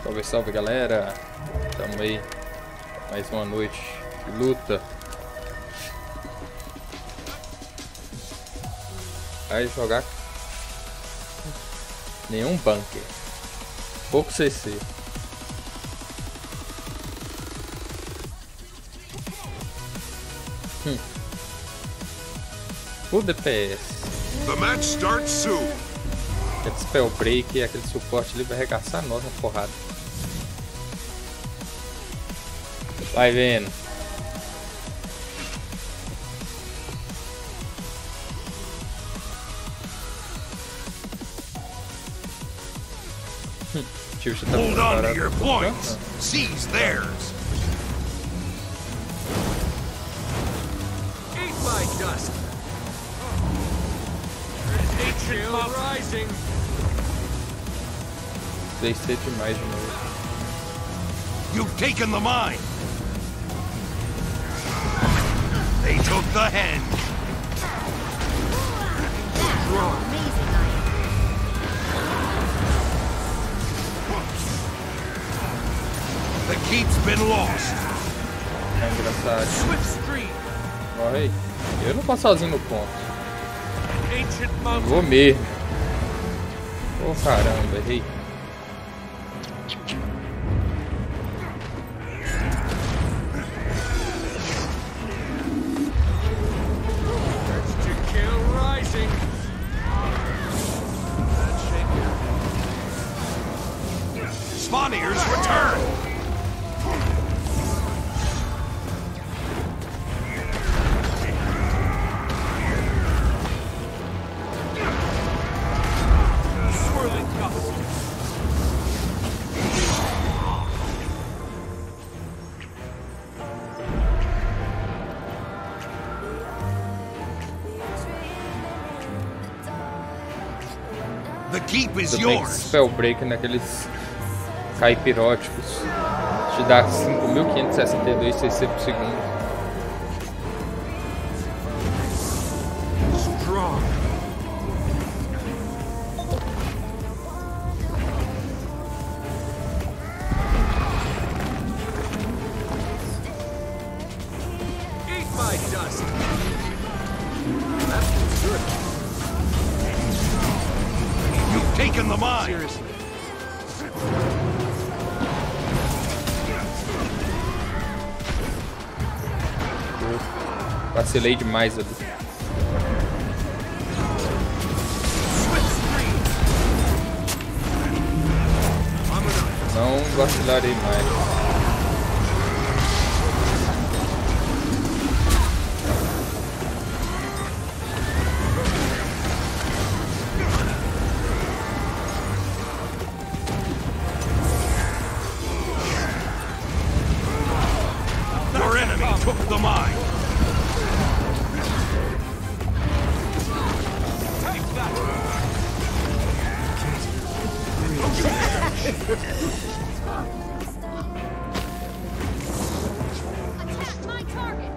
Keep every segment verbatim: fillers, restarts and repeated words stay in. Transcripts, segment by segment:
Salve, salve, galera. Tamo aí. Mais uma noite de luta. Vai jogar nenhum bunker. Pouco C C. Hum. Full D P S. The match starts soon. Aquele spell break e aquele suporte ali vai arregaçar nós na porrada. Vai vendo. Tio, você tá Hold on to preparado your pra points. lutar? Seize theirs. Eat my dust. Ancient mob rising. Descer demais de novo. You've taken the mine. They took the hen. Amazing I The keep's been lost. É engraçado. Swift stream. Morre aí. Eu não vou sozinho no ponto. Ancient Não mountain. vou mesmo. Ô oh, caramba, errei. To kill rising. Spawniers return. Swirling gust. The keep is Tudo bem que yours. spell break naqueles caipiróticos te dá cinco mil quinhentos e sessenta e dois C C por segundo. Strong. Eat my dust. That feels good. You've taken the mine. Seriously. Vacilei demais ali. Swift stream. I'm enough. Não vacilarei mais. Your enemy took the mine. Take that. Attack my target.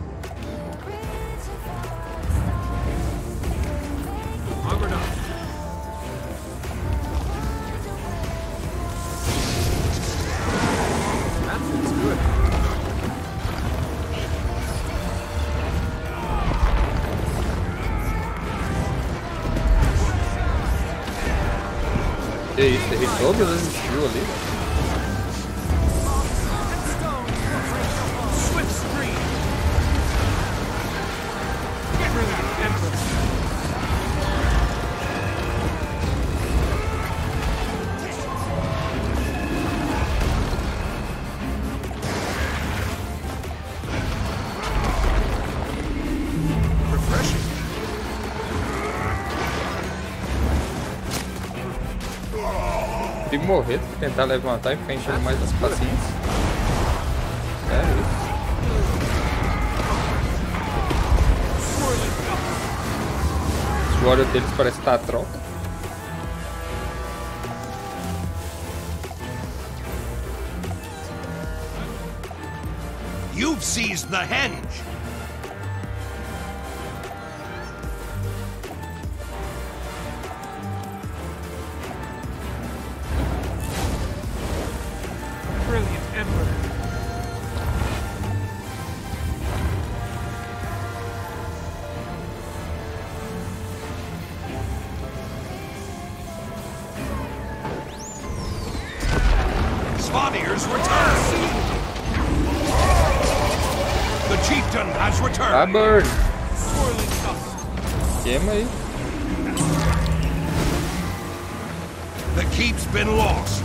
Armored up. That feels good. Que isso, errei todas as skills ali. Swift stream. Get rid of the Emperor. Refreshing. Se morrer, tentar levantar e ficar enchendo mais as paciências. É isso. Swirling gust. Os warriors deles parecem estar a troca. You've seized the henge. Emperor. Svanir's returned. The chieftain has Ah, returned. burn. Swirling dust. Queima aí. The keep's been lost.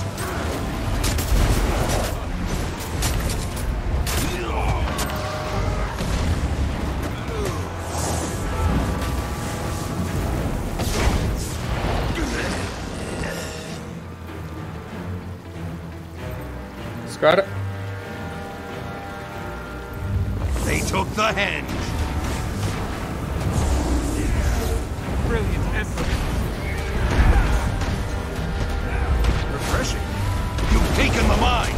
Os caras. They took the henge. Brilliant Emperor. Refreshing. You've taken the mine.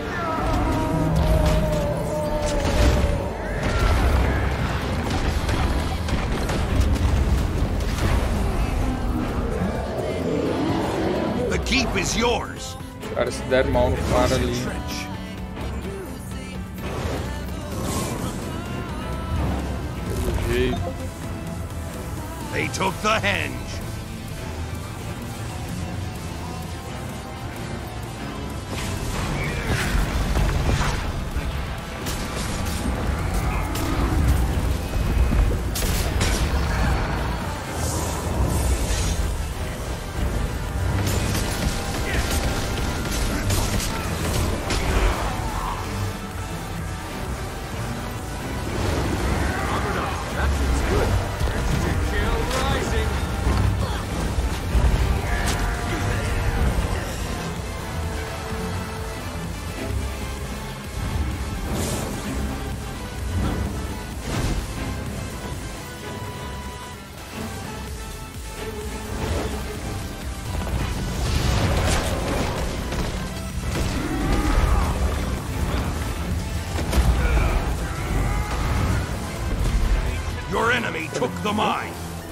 The keep is yours. Os caras se deram mal no cara ali. Trench. Pelo jeito. They took the henge. Chill rising. Your enemy took the mine.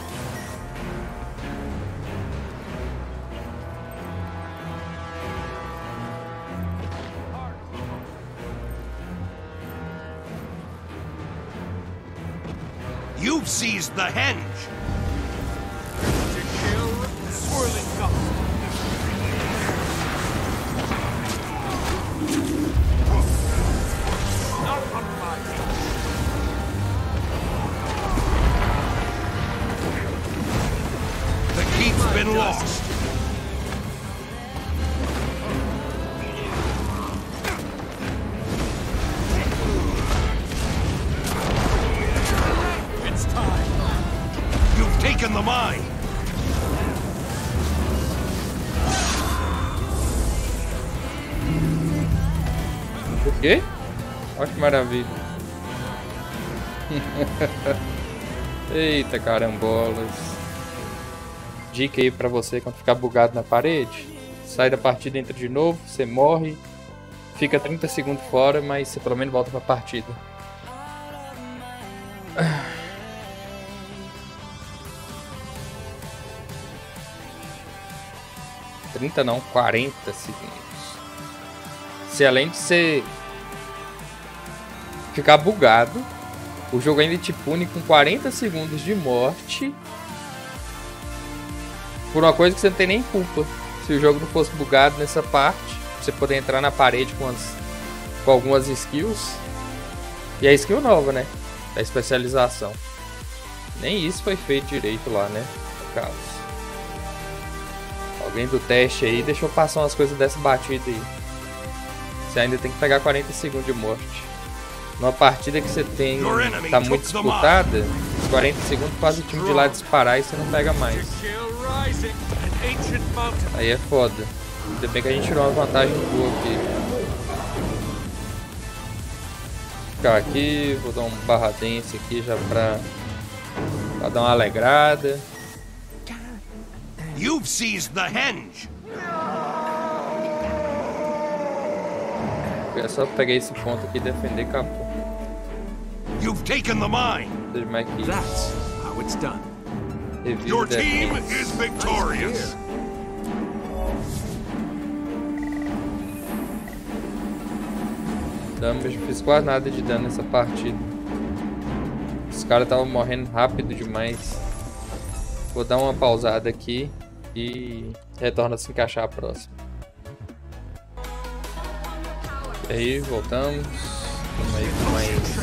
You've seized the henge. To chill. Swirling dust. Not compromised. The keep's been lost. It's time. You've taken the mine. O quê? Olha que maravilha. Eita carambolas. Dica aí pra você quando ficar bugado na parede. Sai da partida, entra de novo, você morre. Fica trinta segundos fora, mas você pelo menos volta pra partida. trinta não, quarenta segundos. Se além de você ficar bugado, o jogo ainda te pune com quarenta segundos de morte por uma coisa que você não tem nem culpa. Se o jogo não fosse bugado nessa parte, você poder entrar na parede com, as, com algumas skills. E a skill nova, né? Da especialização. Nem isso foi feito direito lá, né? No caso. Alguém do teste aí deixou passar umas coisas dessa batida aí. Você ainda tem que pegar quarenta segundos de morte. Numa partida que você tem tá muito disputada, os quarenta segundos faz o time de lá disparar e você não pega mais. Aí é foda. Ainda bem que a gente tirou uma vantagem boa aqui. Vou ficar aqui, vou dar um barra dance aqui já pra, pra dar uma alegrada. You've seized the henge. É só pegar esse ponto aqui e defender, acabou. You've taken the mine. Seja mais que That's how it's done. revise Your team defense. is victorious. damage. Fiz quase nada de dano nessa partida. Os caras estavam morrendo rápido demais. Vou dar uma pausada aqui e retorno a se encaixar a próxima. E aí, voltamos. Vamos aí com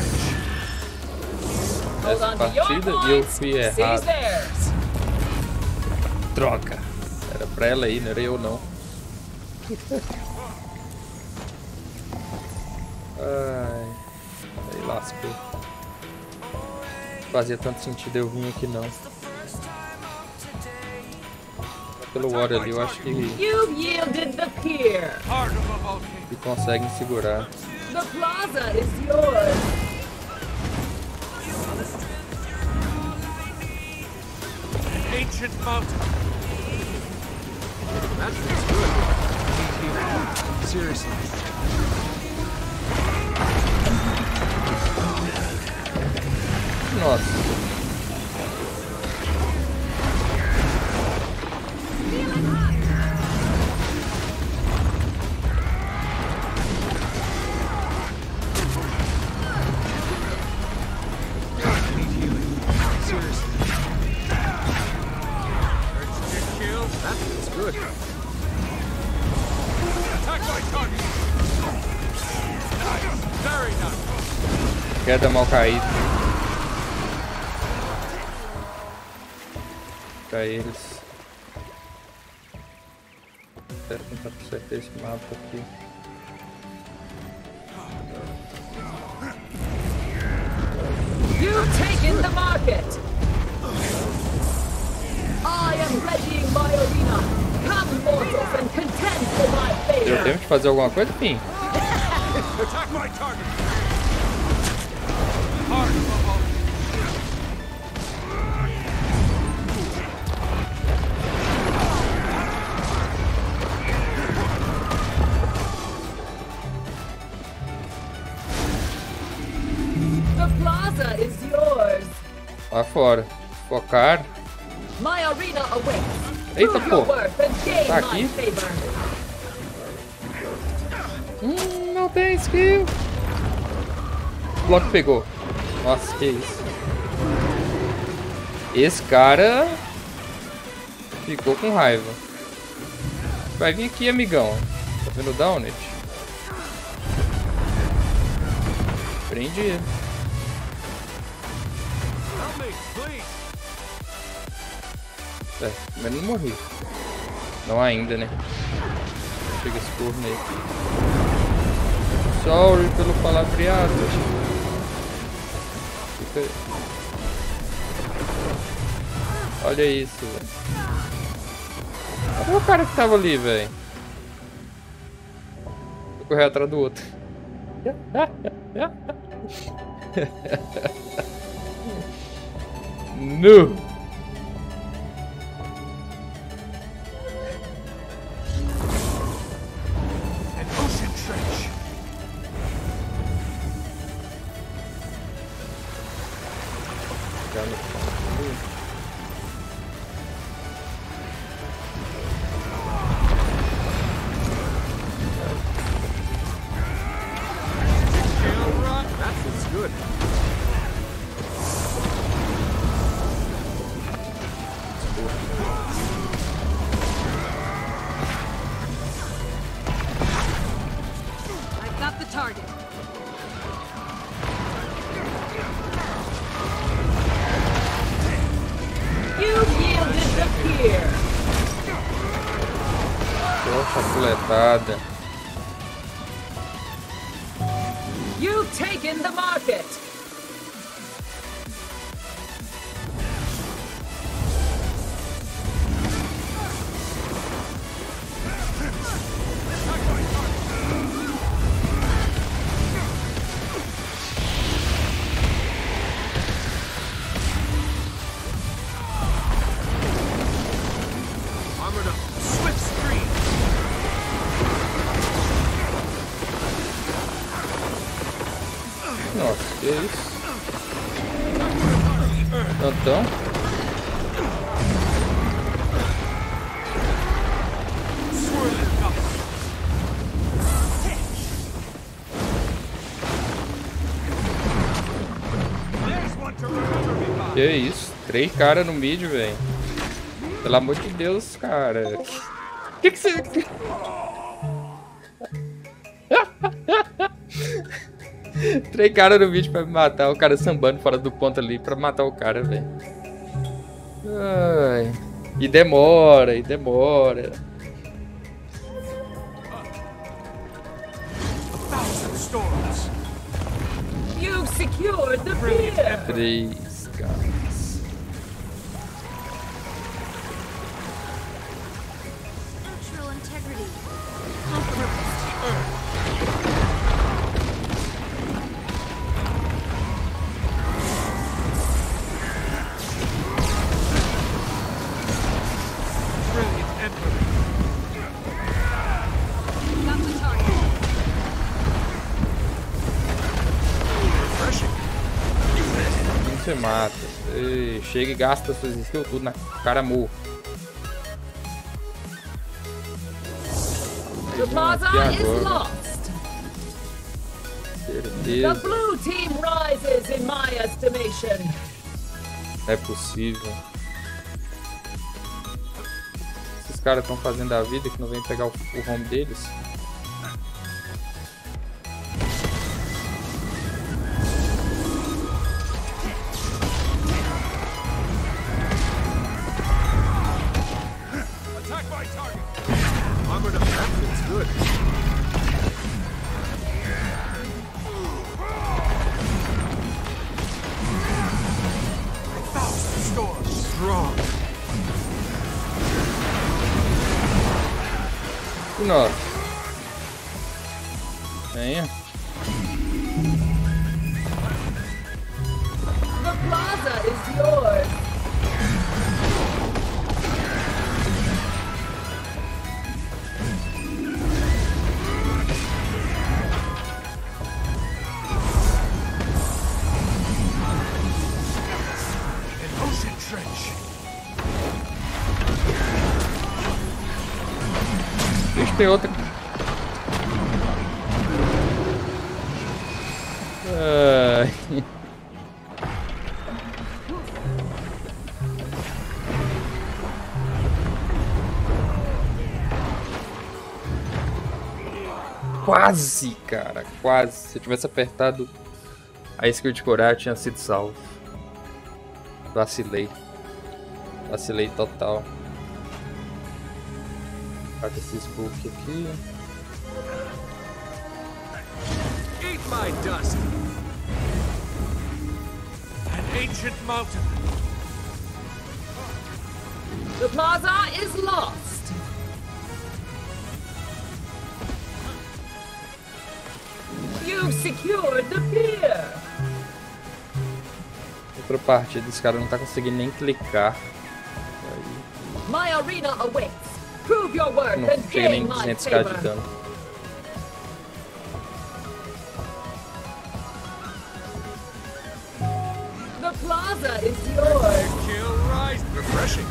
mais essa partida e eu fui errado. Troca. Era pra ela aí, não era eu não. Ai, aí lascou. Não fazia tanto sentido eu vir aqui não. Pelo War ali, eu acho que You've yielded the pier. Heart of a volcano. que conseguem segurar. The plaza is yours. Ancient mountain. That feels good. Seriously. Nossa. That feels good. Attack my target. Very nice. Queda mal caída. Pra eles. Quero tentar acertar esse mapa aqui. You've taken the market. I am readying my arena. Come, mortals, and contend for my Deu favor. tempo de fazer alguma coisa? Enfim. Attack my target. Heart of a volcano. The plaza is yours. Lá fora. Focar. My arena awaits. Eita, Prove your pô. worth and gain Tá my aqui? favor. Hum, não tem skill. O bloco pegou. Nossa, que isso. Esse cara ficou com raiva. Vai vir aqui, amigão. Tá vendo o Downed? Prende ele. Help me, please. É, mas não morri. Não ainda, né? Chega esse corno nele. Sorry pelo palavreado. Fica aí. Olha isso, velho. Olha o cara que tava ali, velho. Vou correr atrás do outro. No! An ocean trench. Já no fundo. Tail rot. That feels good. I've got the target. You've yielded the pier. Poxa, coletada. You've taken the market. Armored up. Swift stream. Nossa, que isso? Tantão. Swirling gust. Que isso? Três caras no mid, velho. Pelo amor de Deus, cara. Que que você... Três caras no vídeo pra me matar. O cara sambando fora do ponto ali pra matar o cara, velho. Ai. E demora, e demora. You've secured the pier. Três caras. Structural integrity. Compromised. Brilliant Emperor. Got the target. Refreshing. Não se mata. Ei, chega e gasta suas skills tudo na cara morto. The plaza is lost. The Certeza. blue team rises in my estimation. É possível. Esses caras estão fazendo a vida que não vem pegar o, o home deles. Attack my target. Armored up. That feels good. Thousand storms. Strong. E nós? Venha. The plaza is yours. An ocean trench. Deixa eu ter outra. Ai. Quase, cara, quase. Se eu tivesse apertado a skill de curar, eu tinha sido salvo. Vacilei. Vacilei total. Cadê esses book aqui? Eat my dust. An ancient mountain. The plaza is lost. You've secured the pier. Outra partida, esse cara não tá conseguindo nem clicar. My arena awaits. Prove your worth Não and chega nem gain my duzentos k de favor. dano. The plaza is yours. Kill rise. Refreshing.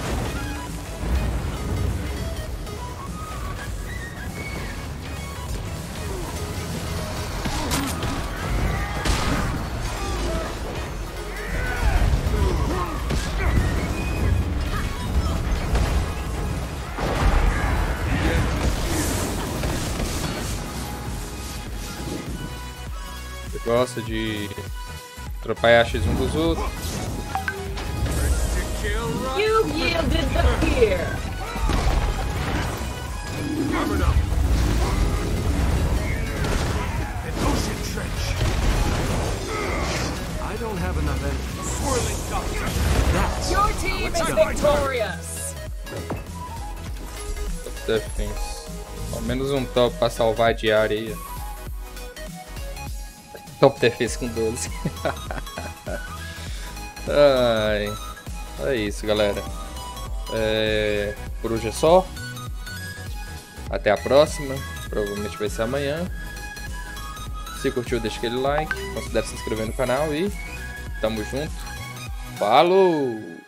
Você gosta de atrapalhar X um dos outros? To kill rise. You yielded the pier. Armored up. An ocean trench. I don't have enough energy. Swirling gust. Your team is victorious. Defense. Ao menos um top pra salvar a diária aí. Top defense com doze. Ai, é isso, galera. É, por hoje é só. Até a próxima. Provavelmente vai ser amanhã. Se curtiu, deixa aquele like. Considere se inscrever no canal e tamo junto. Falou!